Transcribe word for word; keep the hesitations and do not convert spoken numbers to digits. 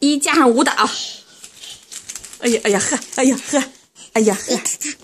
一加上舞蹈。哎呀哎呀呵，哎呀呵，哎呀呵。